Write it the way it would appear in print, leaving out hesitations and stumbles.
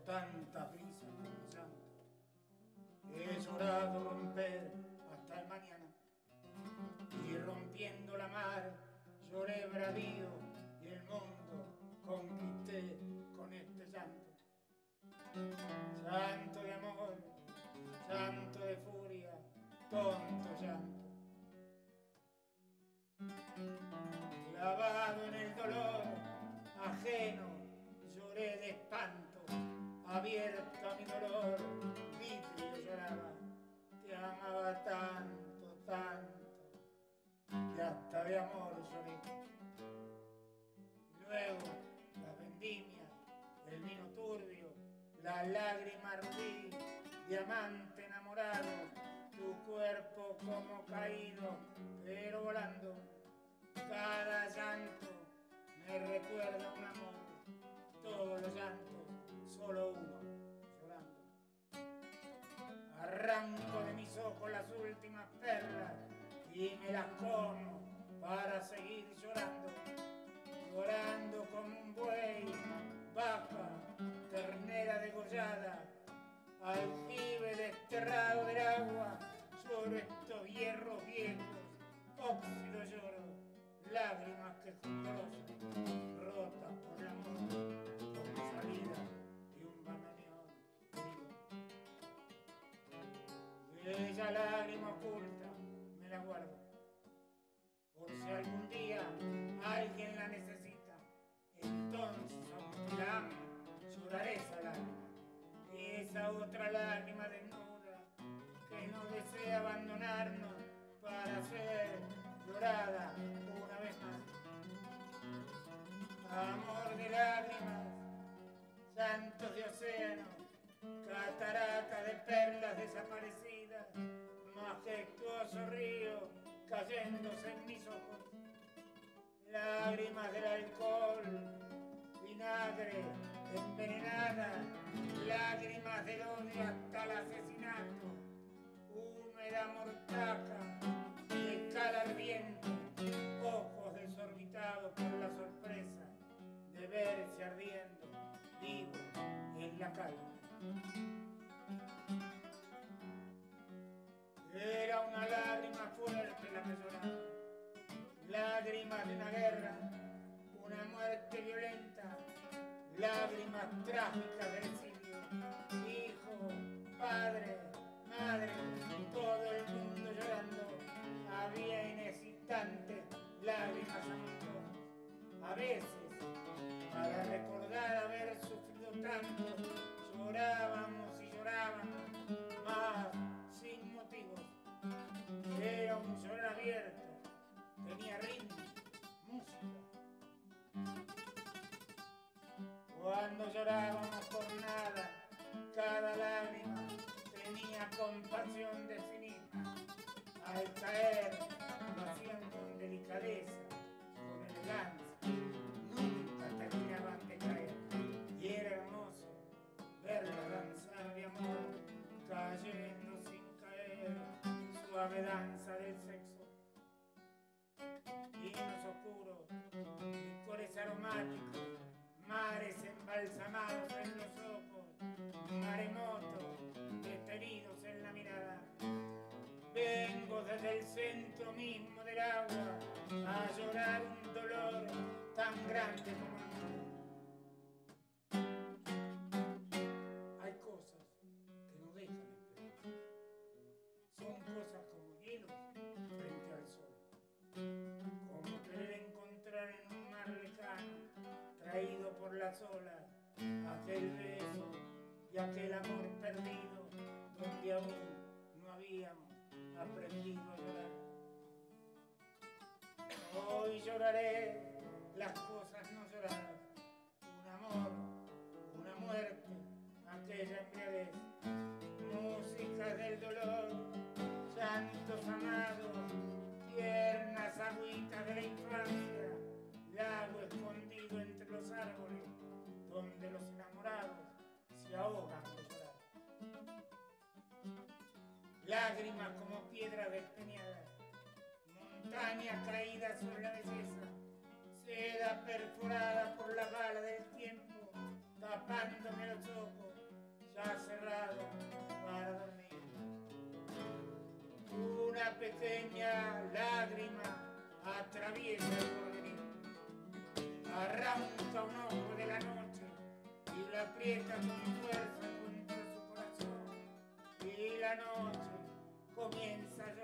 tanta prisa como llanto. He llorado romper hasta el mañana, y rompiendo la mar lloré bravío, y el mundo conquisté con este llanto. Llanto de amor, llanto de furia, tonto llanto. Clavado en el dolor ajeno, lloré de espanto, abierto a mi dolor, vidrio lloraba. Te amaba tanto, tanto, que hasta de amor lloré. Y luego la vendimia, el vino turbio, la lágrima rubí, diamante enamorado, tu cuerpo como caído, pero volando. Cada llanto me recuerda un amor, todos los llantos, solo uno, llorando. Arranco de mis ojos las últimas perlas y me las como para seguir llorando. Llorando como un buey, vaca, ternera degollada, aljibe desterrado del agua, lloro estos hierros viejos, óxido lloro, lágrimas que juntos, rotas por el amor, como salida de un bandoneón herido. Bella lágrima oculta, me la guardo, por si algún día alguien la necesita. Entonces, aunque la ame, lloraré esa lágrima, y esa otra lágrima desnuda que no desea abandonarnos para ser llorada una vez más. Amor de lágrimas, llantos de océano, catarata de perlas desaparecidas, majestuoso río cayéndose en mis ojos, lágrimas del alcohol, vinagre, envenenada, lágrimas del odio hasta el asesinato, húmeda mortaja, de cal ardiente, ojos desorbitados por la sorpresa de verse ardiendo vivo en la calle. Era una lágrima fuerte la que lloraba, lágrimas de una guerra, una muerte violenta, lágrimas trágicas del exilio, hijo, padre, madre, todo el mundo llorando. Había inexistentes lágrimas amistosas. A veces, para recordar haber sufrido tanto, llorábamos y llorábamos, más sin motivos. Era un llorar abierto, tenía ritmo, música. Cuando llorábamos por nada, cada lágrima tenía compasión de sí misma. Al caer, lo hacían con delicadeza, con elegancia, nunca terminaban de caer. Y era hermoso verla danzar de amor, cayendo sin caer, suave danza del sexo. Vinos oscuros, licores aromáticos, mares embalsamados en los ojos, maremotos detenidos en la mirada. Vengo desde el centro mismo del agua a llorar un dolor tan grande como el mío. Hay cosas que no dejan esperanzas. Son cosas como hielos frente al sol, como querer encontrar en un mar lejano, traído por las olas, aquel beso y aquel amor perdido, donde aún no habíamos aprendido a llorar. Hoy lloraré las cosas no lloradas, un amor, una muerte, aquella embriaguez, música del dolor, llantos amados, tiernas agüitas de la infancia, lago escondido entre los árboles, donde los enamorados se ahogan de llorar. Lágrimas como piedras despeñadas, montañas caídas sobre la belleza, seda perforada por la bala del tiempo, tapándome los ojos, ya cerrado para dormir. Una pequeña lágrima atraviesa el porvenir, arranca un ojo de la noche y la aprieta con fuerza contra su corazón, y la noche comienza a llorar.